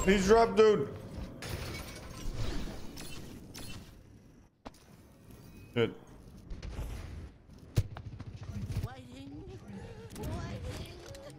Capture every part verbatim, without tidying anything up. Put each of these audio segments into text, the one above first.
He's dropped, dude. Shit. Waiting, waiting.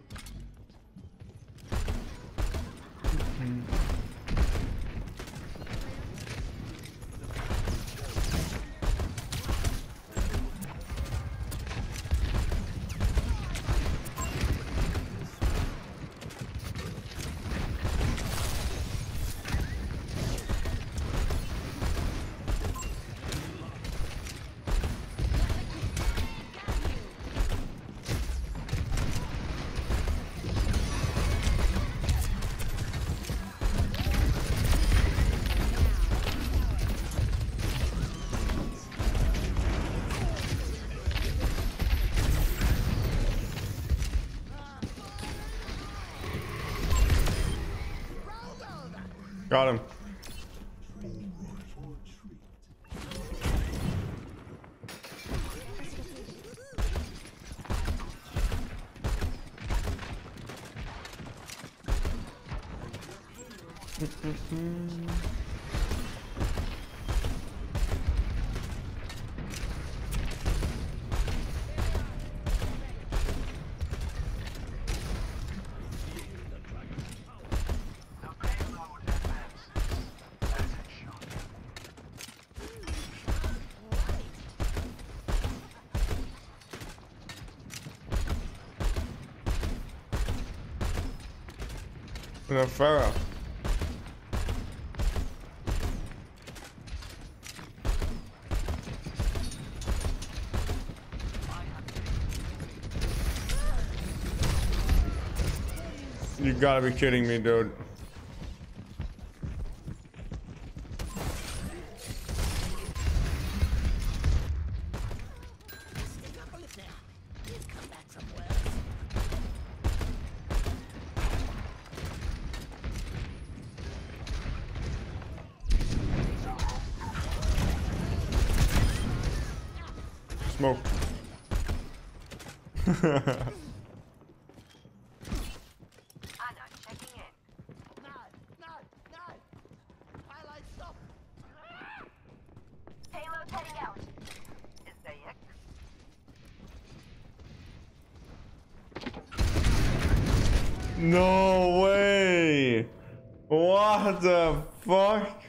Got him. The Pharaoh. You gotta be kidding me, dude. Smoke. No way! What the fuck?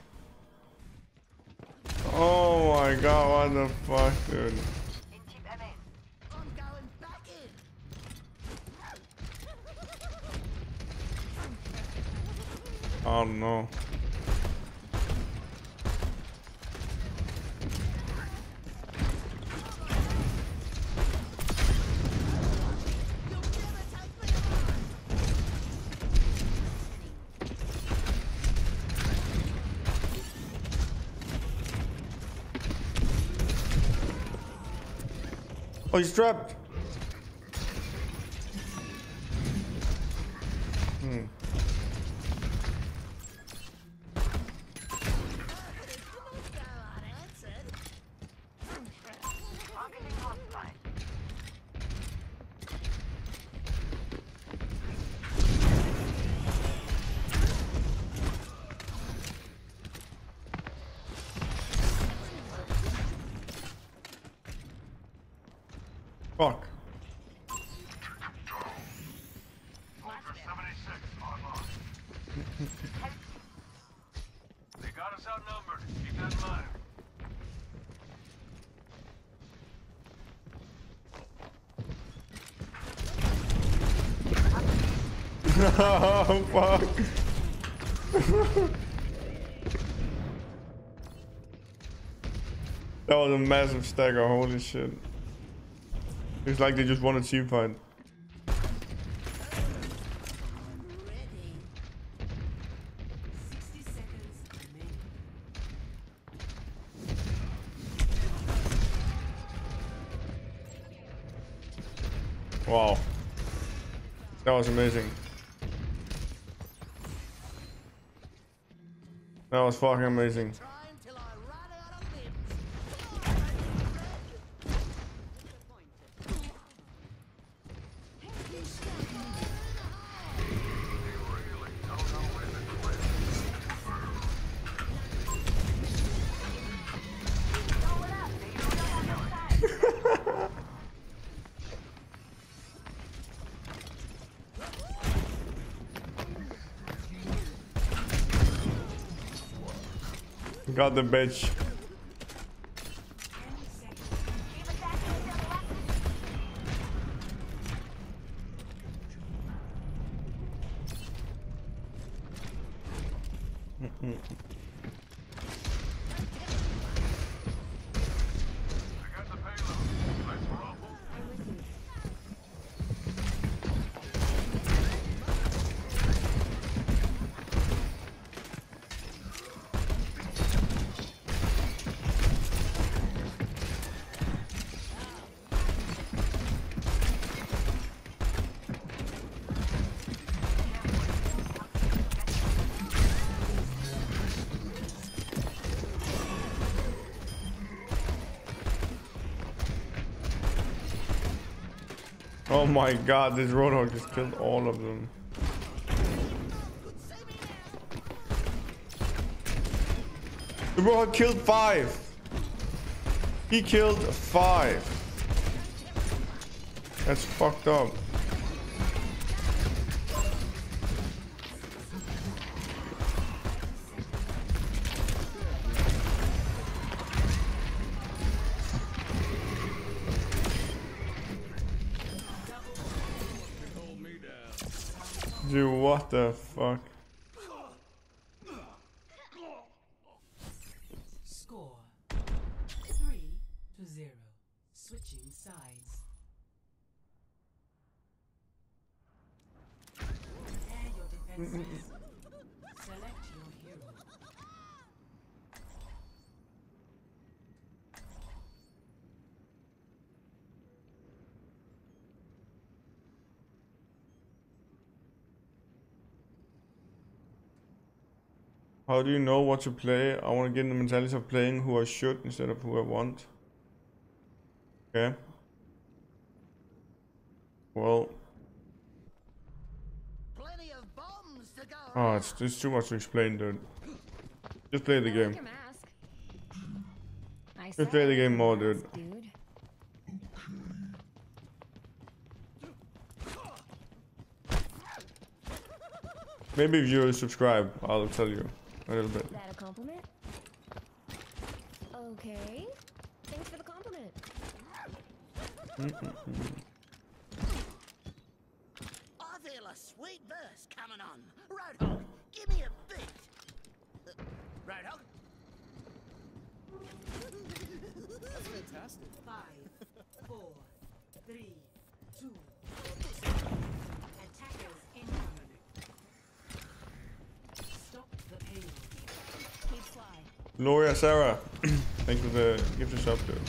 Oh my god, what the fuck, dude? Oh no. Oh, he's trapped. Hmm. Fuck. They got us outnumbered. Keep that in mind. Oh fuck. That was a massive stagger, holy shit. It's like they just wanted to fight. Wow. That was amazing. That was fucking amazing. Got the bitch. I got the payload. Let's roll. Oh my god, this Roadhog just killed all of them. The Roadhog killed five. He killed five. That's fucked up. Dude, what the fuck? Score three to zero. Switching sides. Prepare your defenses. Select your hero. How do you know what to play? I want to get in the mentality of playing who I should instead of who I want. Okay. Well. Plenty of bombs to go. Oh, it's, it's too much to explain, dude. Just play the I game. like your mask. I Just said play I the like game your more, mask, dude. dude. Maybe if you subscribe, I'll tell you a little bit. That a compliment? Okay. Thanks for the compliment. I feel a sweet verse coming on. Roadhog, give me a beat. Uh, Roadhog? That's fantastic. Five, four, three, two. Attackers incoming. Stop the payload. Keep fly. Gloria Sarah, thanks for the gift of sub, dude.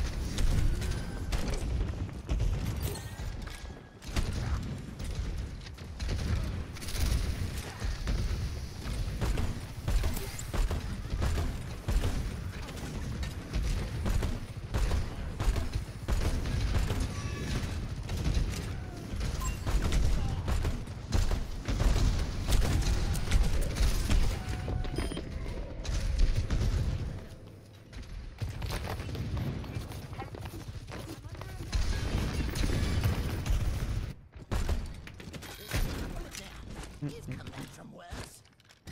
You've come back from worse.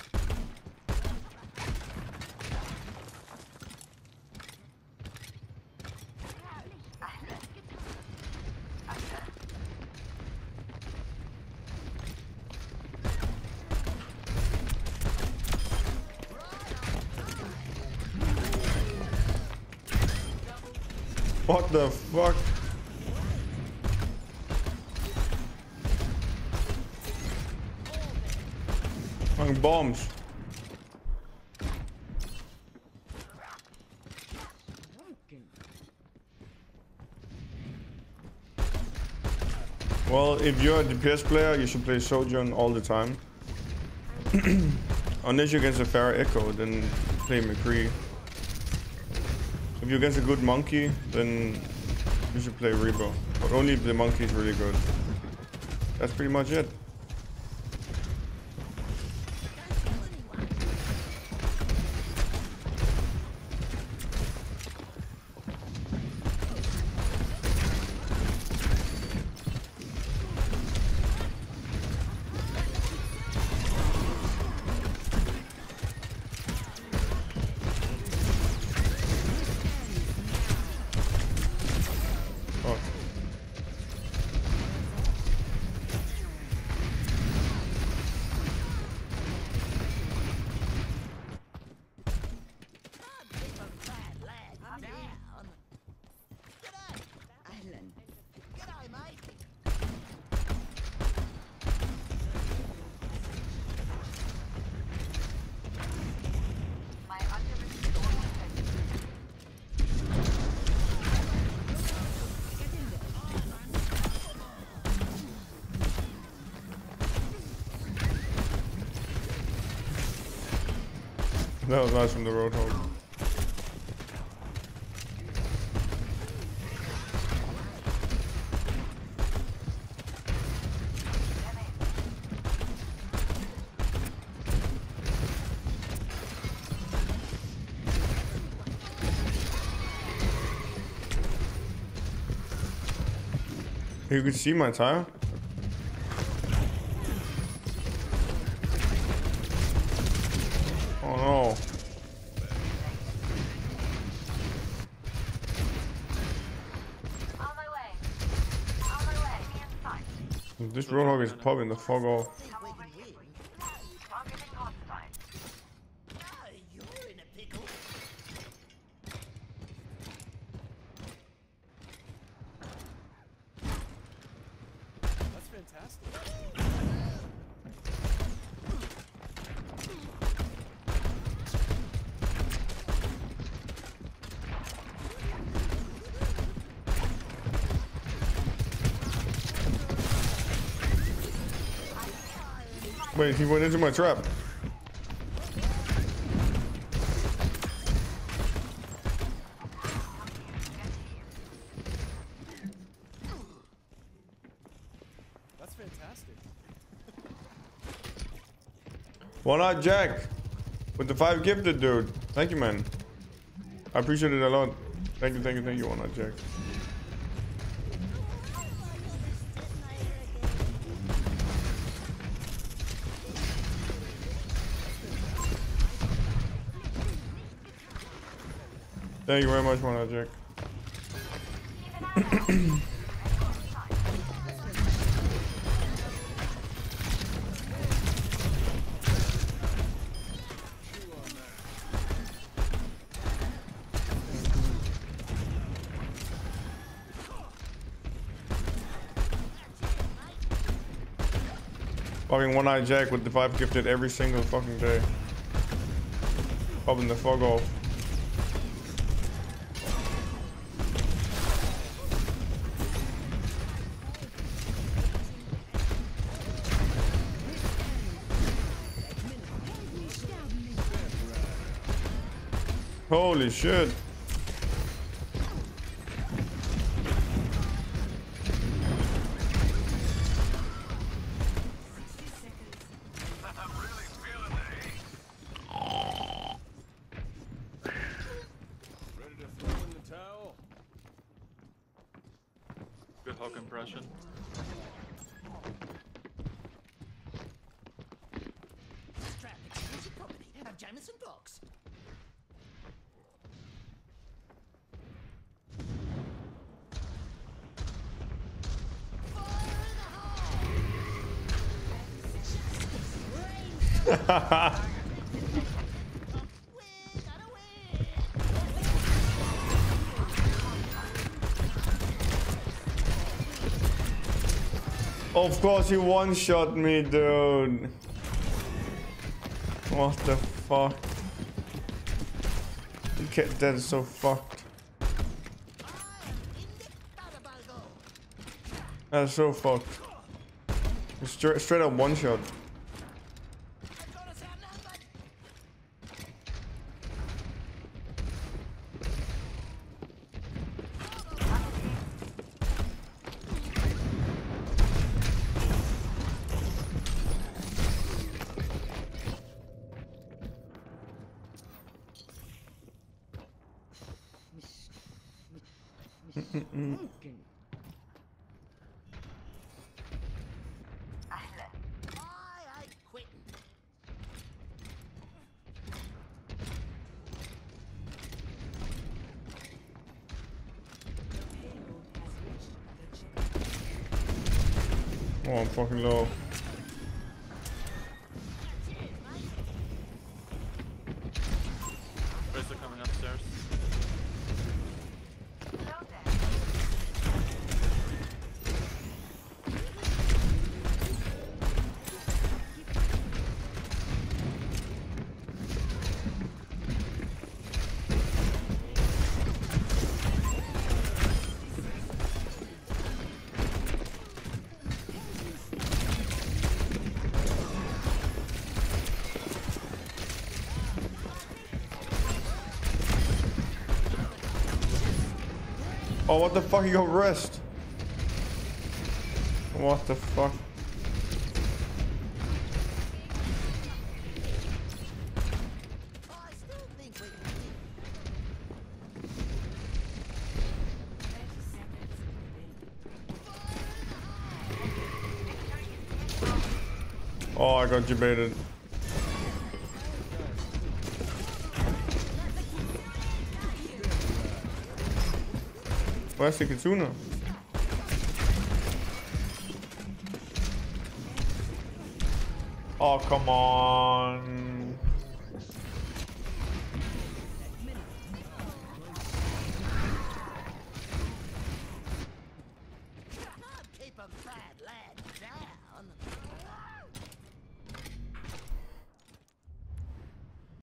What the fuck? Fucking bombs. Well, if you're a D P S player, you should play Sojourn all the time. Unless you're against a Pharah Echo, then play McCree. If you're against a good monkey, then you should play Rebo. But only if the monkey is really good. That's pretty much it. That was nice from the Roadhog. You could see my tire. Oh no. On my way. On my way. Me in sight. This Roadhog is popping the fog off. Think we can win? Targeting hostile. Ah, you're in a pickle. That's fantastic. Wait, he went into my trap. That's fantastic. Why not Jack? With the five gifted, dude. Thank you, man. I appreciate it a lot. Thank you, thank you, thank you. Why not Jack? Thank you very much, Why not Jack? Fucking one-eyed Jack with the five gifted every single fucking day. Popping the fog off. Holy shit. I'm really feeling the heat. Ready to throw in the towel? Good hawk impression. Strap exclusive property of Jameson Box. Of course, he one-shot me, dude. What the fuck? You can't, that is so fucked. That is so fucked. Straight, straight up one-shot. I ain't quitting. Oh, I'm fucking low. Tracer coming upstairs. Oh, what the fuck? He got rest. What the fuck? I still think we can win. thirty seconds remaining. Oh, I got debated. Where's the Kitsuna? Oh, come on.